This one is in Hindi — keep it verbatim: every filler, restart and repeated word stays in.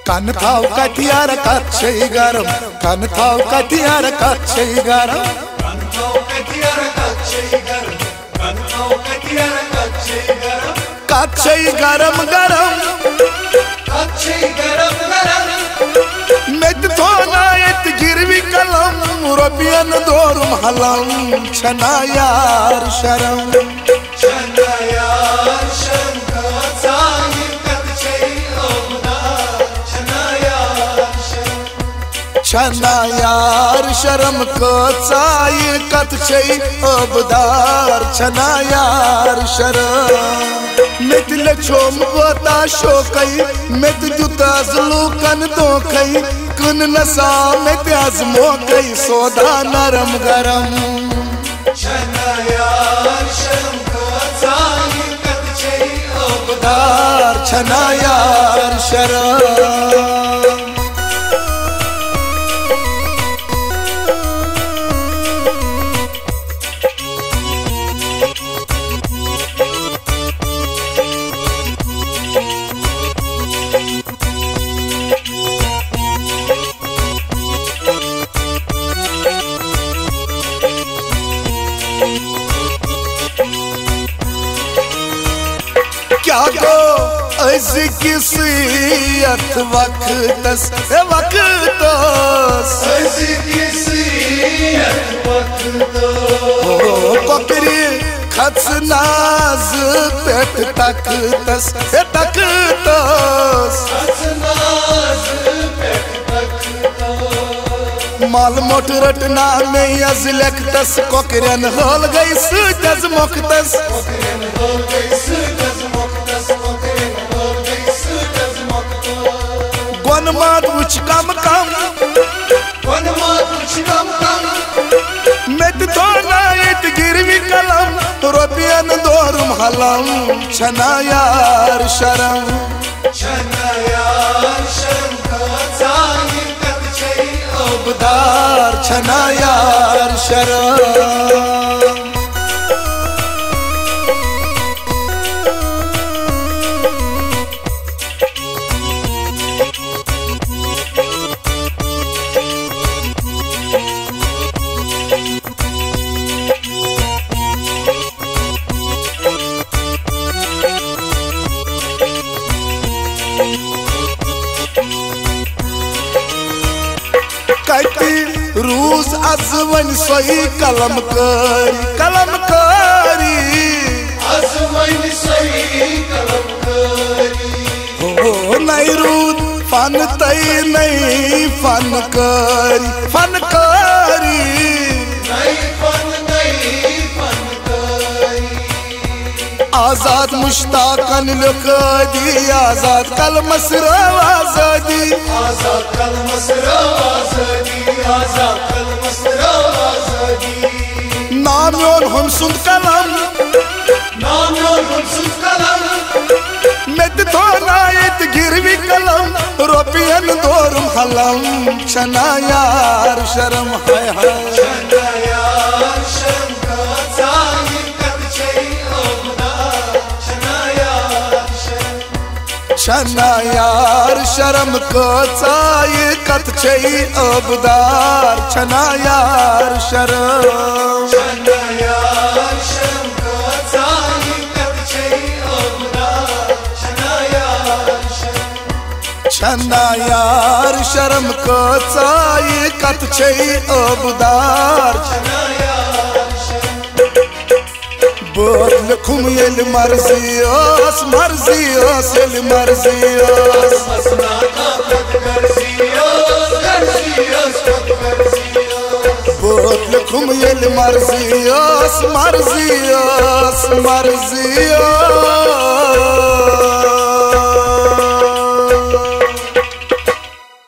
कन थाव कथियार कच्छे गरम कन थाव कथियार कच्छे गरम कन थाव कथियार कच्छे गरम कन थाव कथियार कच्छे गरम कच्छे गरम गरम कच्छे गरम गरम मेत थोना एत गिरवी कलम रुपयन दोरुम हलम छना यार शरम छना यार शरम का साई कच्छे ओबदा छना यार शरम छना यार शरम को साई कच्छे ओबदार छना यार शरम मेत लछोम बोता शोकई मेत जुताज लूकन दोखई कुन नसा मेत आजमोकई सोदा नरम गरम छना यार शरम का साई कच्छे ओबदार छना यार शरम क्या गो अज किसियत वक्तस वक्तस अज किसियत वक्तस ओ कोकरी खच नाज पेट तकतस तकतस खच नाज पेट तकतस माल मोट रटना में यज लेखतस कोकरन होल गई सुजज मुक्तस कोकरन होल गई सुजज मुक्तस कोकरन होल गई सुजज मुक्तस गोन मात उच कम कम गोन मात उच कम कम मेत थोना एत गिरवी कलम रुपयन दोरुम हलम छना यार शरम छना यार शरम का साई कच्छे ओबदार छना यार शरम कति रूस अजवन सोई कलम करी कलम करी अजवन सोई कलम करी हो नहीं रूद फन तई नहीं फन करी फन करी नहीं फन नहीं फन करी आजाद मुश्ताकन लुकदी आजाद कल मसरा आजादी आजाद कल मसरा आजादी आजाद कल मसरा आजादी नाम योन हम सुन कलम नाम योन हम सुन कलम मेत थोना एत गिरवी कलम रुपयन दोरुम हलम छना यार शरम हाय हाय छना यार शरम का साई कच्छे ओबदार छना यार शरम छना यार शरम को चाय कच्छे ओबदार छना यार शरम छना यार शरम का साई कच्छे ओबदार छना यार शरम छना यार शरम को चाय कच्छे ओबदार छना यार शरम बोल खुम यल मर्जी ओस मर्जी ओस यल मर्जी ओस मसना ताकत गर्जी ओस गर्जी ओस गर्जी ओस बोल खुम यल मर्जी ओस मर्जी ओस मर्जी ओस